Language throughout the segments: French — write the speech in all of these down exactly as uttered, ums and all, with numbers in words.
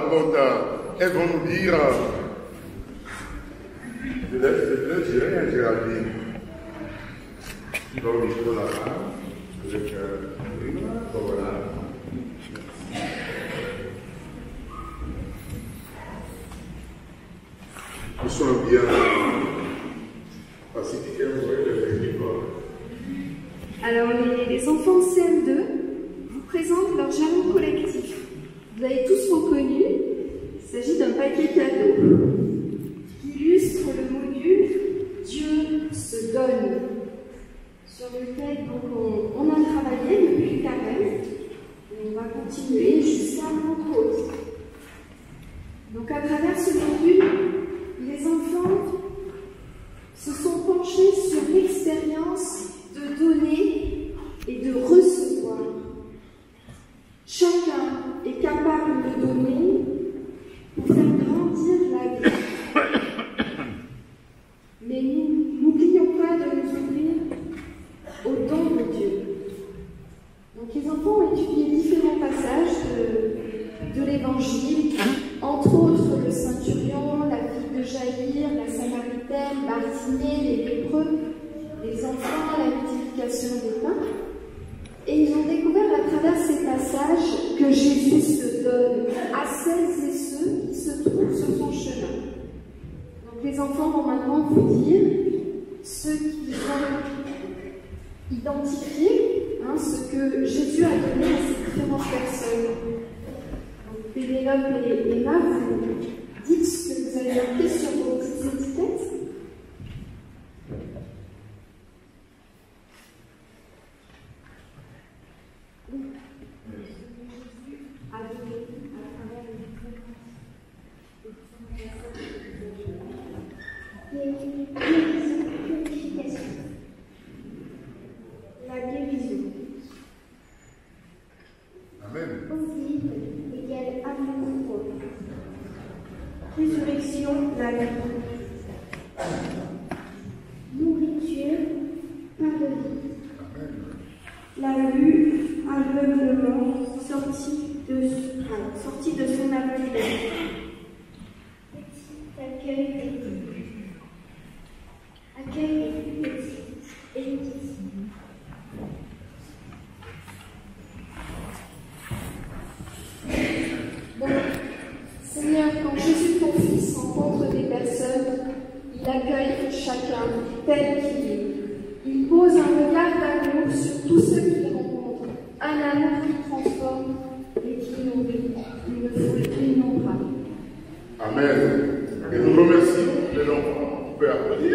Donc, euh, elles vont nous dire, je ne dirai rien, Géraldine. Tu vas au micro là-bas, avec euh, voilà. Nous sommes bien pacifiques, vous voyez le film. Alors, les, les enfants de C M deux vous présentent leur jalon collectif. Vous avez tous reconnu, il s'agit d'un paquet cadeau qui illustre le module « Dieu se donne », sur lequel donc, on, on a travaillé depuis le carême, et on va continuer jusqu'à Pentecôte. Donc à travers ce module, les enfants se sont penchés sur l'expérience de donner et de recevoir. Chacun est capable de donner pour faire grandir la vie. Mais nous n'oublions pas de nous ouvrir au don de Dieu. Donc les enfants ont étudié différents passages de, de l'Évangile, entre autres le Centurion, la fille de Jaïr, la Samaritaine, Bartimée, les lépreux, les enfants, la multiplication des pains. Et ils ont découvert à travers ces passages que Jésus se donne à celles et ceux qui se trouvent sur son chemin. Donc les enfants vont maintenant vous dire ceux qui ont identifié hein, ce que Jésus a donné à ces différentes personnes. Donc Pénélope et Emma, vous dites ce que vous avez marqué sur vos petites étiquettes. La guérison. Amen. Possible égale amour. Résurrection, la vie. Nourriture, pain de vie. Amen. La vue, aveuglement, sortie de, sortie de son aveuglement. Petit accueil des petits. Accueil des petits et petits. Donc, Seigneur, quand Jésus, ton Fils, rencontre des personnes, il accueille chacun tel qu'il est. Il pose un regard d'amour sur tous ceux qu'il rencontre, un amour qui transforme et qui nourrit, une foule innombrable. Amen. Et nous remercions les enfants. Vous pouvez applaudir.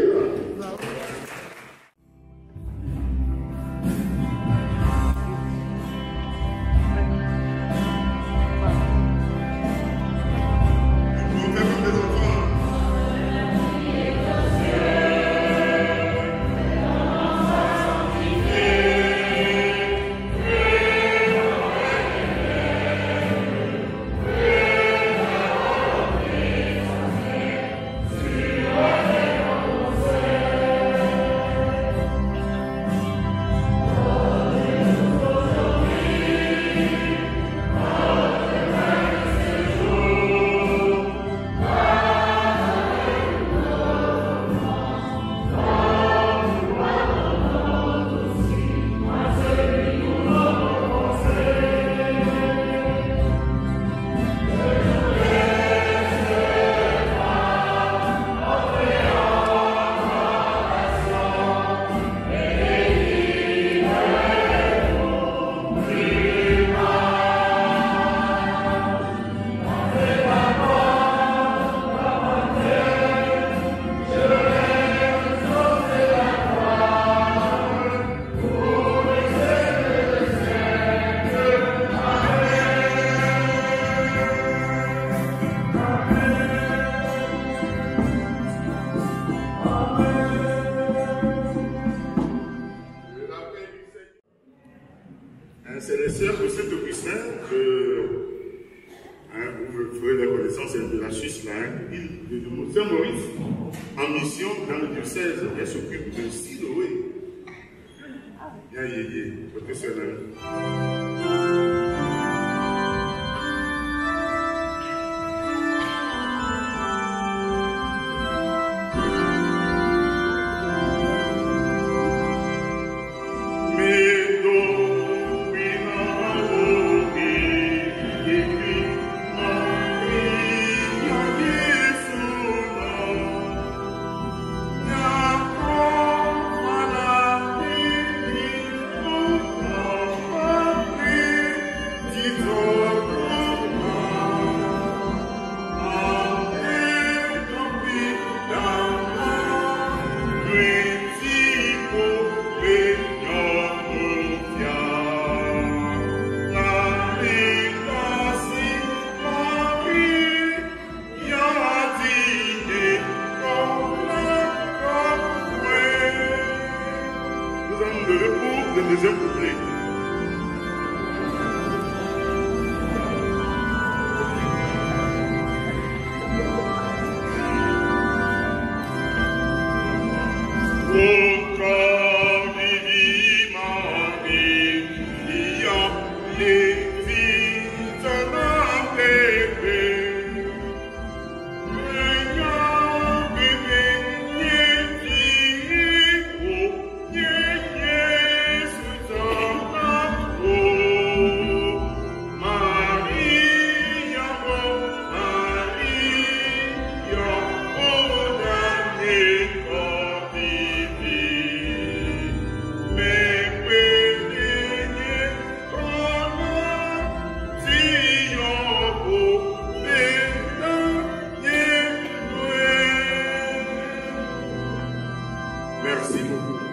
C'est les sœurs de Saint-Augustin de, hein, vous ferez la connaissance de la Suisse, là, hein, de, de, de Saint-Maurice, en mission dans le diocèse. Elle s'occupe de Siloé. Bien, yé, votre sœur là. Le deuxième couplet. Merci beaucoup.